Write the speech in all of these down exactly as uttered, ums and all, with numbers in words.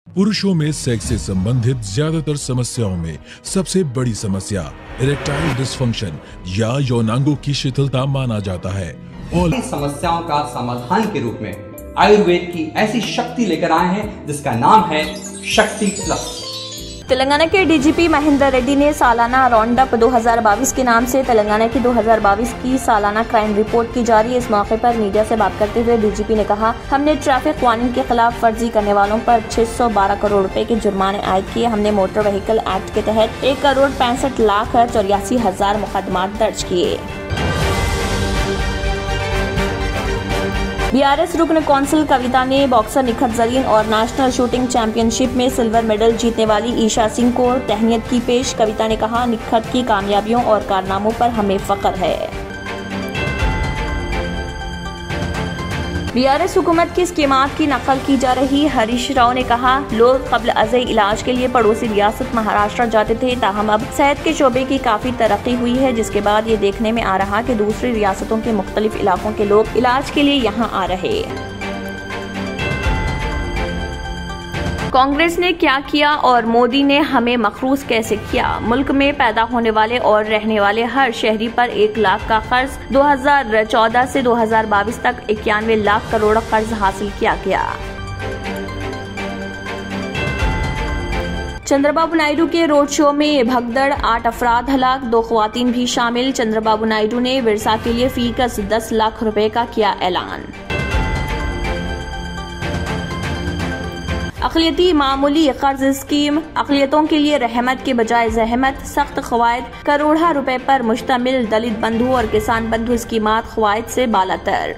पुरुषों में सेक्स से संबंधित ज्यादातर समस्याओं में सबसे बड़ी समस्या इरेक्टाइल डिसफंक्शन या यौनांगों की शिथिलता माना जाता है। और इन समस्याओं का समाधान के रूप में आयुर्वेद की ऐसी शक्ति लेकर आए हैं जिसका नाम है शक्ति प्लस। तेलंगाना के डीजीपी महेंद्र रेड्डी ने सालाना राउंडअप दो हज़ार बाईस के नाम से तेलंगाना की दो हज़ार बाईस की सालाना क्राइम रिपोर्ट की जा रही है। इस मौके पर मीडिया से बात करते हुए डीजीपी ने कहा, हमने ट्रैफिक कानून के खिलाफ वर्जी करने वालों पर छह सौ बारह करोड़ रुपए के जुर्माने आयद किए। हमने मोटर व्हीकल एक्ट के तहत एक करोड़ पैंसठ लाख चौरासी हजार मुकदमा दर्ज किए। बीआरएस रुकन कौंसिल कविता ने बॉक्सर निखत जरीन और नेशनल शूटिंग चैंपियनशिप में सिल्वर मेडल जीतने वाली ईशा सिंह को तहनीत की पेश। कविता ने कहा, निखत की कामयाबियों और कारनामों पर हमें फख्र है। बीआरएस हुकूमत की स्कीमात की नकल की जा रही। हरीश राव ने कहा, लोग कब्ल अज़ई इलाज के लिए पड़ोसी रियासत महाराष्ट्र जाते थे, ताहम अब सेहत के शोबे की काफी तरक्की हुई है, जिसके बाद ये देखने में आ रहा कि दूसरी रियासतों के मुख्तलिफ इलाकों के लोग इलाज के लिए यहाँ आ रहे। कांग्रेस ने क्या किया और मोदी ने हमें मखरूज कैसे किया। मुल्क में पैदा होने वाले और रहने वाले हर शहरी पर एक लाख का कर्ज। दो हज़ार चौदह से दो हज़ार बाईस तक इक्यानवे लाख करोड़ कर्ज हासिल किया गया। चंद्रबाबू नायडू के रोड शो में भगदड़, आठ अफराद हलाक, दो ख्वातीन भी शामिल। चंद्रबाबू नायडू ने विरसा के लिए फीकस दस लाख रुपए का किया ऐलान। अक़लियती मामूली कर्ज स्कीम, अक़लियतों के लिए रहमत के बजाय जहमत, सख्त ख़वायद, करोड़ा रुपए पर मुश्तमिल दलित बंधु और किसान बंधु स्कीमात ख़वायद से बालातर।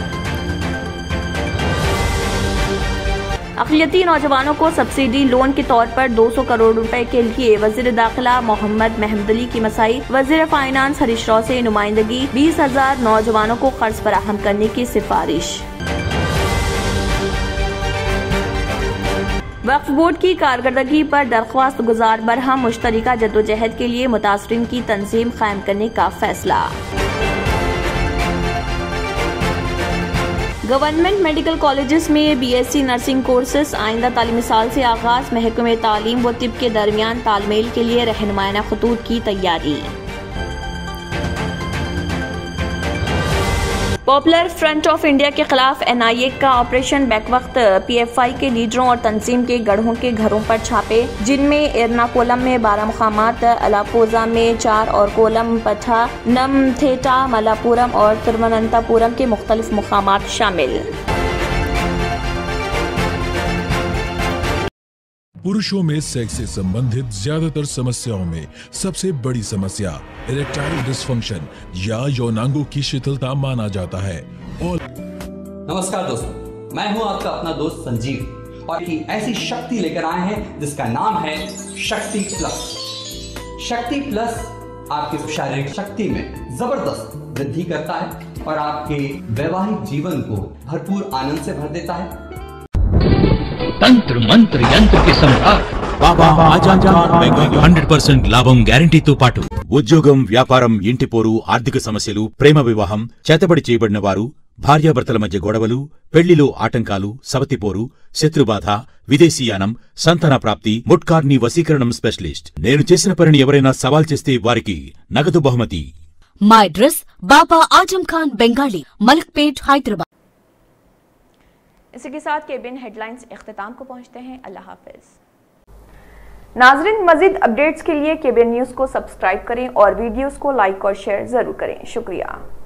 अक़लियती नौजवानों को सब्सिडी लोन के तौर पर दो सौ करोड़ रुपए के लिए वज़ीर दाखिला मोहम्मद महमूदअली की मसाई। वज़ीर फाइनेंस हरीश राव से नुमाइंदगी। बीस हजार नौजवानों को कर्ज फराहम करने की सिफारिश। वक्फ बोर्ड की कारकर्दगी पर दरख्वास्त गुजार बरहम, मुश्तरका जद्दोजहद के लिए मुतासरीन की तंजीम कायम करने का फैसला। गवर्नमेंट मेडिकल कॉलेजेस में बीएससी नर्सिंग कोर्सेस आइंदा तालीमी साल से आगाज। महकमे तालीम व तिब के दरमियान तालमेल के लिए रहनुमाना खतूत की तैयारी। पॉपुलर फ्रंट ऑफ इंडिया के खिलाफ एनआईए का ऑपरेशन बैकवक्त। पीएफआई के लीडरों और तंजीम के गढ़ों के घरों पर छापे, जिनमें एर्नाकुलम में बारह मुकामात, अलापुजा में चार और कोलम, पथा, नमथेटा, मलापुरम और तिरुवनंतपुरम के मुख्तलिफ मुकामात शामिल। पुरुषों में सेक्स से संबंधित ज्यादातर समस्याओं में सबसे बड़ी समस्या इरेक्टाइल डिसफंक्शन या यौनांगों की शिथिलता माना जाता है। और नमस्कार दोस्तों, मैं हूं आपका अपना दोस्त संजीव और एक ऐसी शक्ति लेकर आए हैं जिसका नाम है शक्ति प्लस। शक्ति प्लस आपकी शारीरिक शक्ति में जबरदस्त वृद्धि करता है और आपके वैवाहिक जीवन को भरपूर आनंद से भर देता है। తంత్ర మంత్ర యంత్ర కి సంహార్ బాబా ఆజాన్ హండ్రెడ్ పర్సెంట్ లాభం గ్యారంటీతో పాటు ఉద్యోగం, వ్యాపారం, ఇంటి పోరు, ఆర్థిక సమస్యలు, ప్రేమ వివాహం, చేతబడి చేయబడిన వారు, భార్యాభర్తల మధ్య గొడవలు, పెళ్లిలో ఆటంకాలు, సవతిపోరు, శత్రుబాధ, విదేశీయానం, సంతాన ప్రాప్తి, ముట్కార్ని వశీకరణం స్పెషలిస్ట్. నేను చేసిన పనిని ఎవరైనా సవాల్ చేస్తే వారికి నగదు బహుమతి. మా అడ్రస్ బాబా ఆజం ఖాన్ బెంగాली, मलकपेट, हैदराबाद। इसी के साथ केबिन हेडलाइंस इख्तिताम को पहुंचते हैं। अल्लाह हाफिज। नाजरीन, मजीद अपडेट्स के लिए केबिन न्यूज़ को सब्सक्राइब करें और वीडियोस को लाइक और शेयर जरूर करें। शुक्रिया।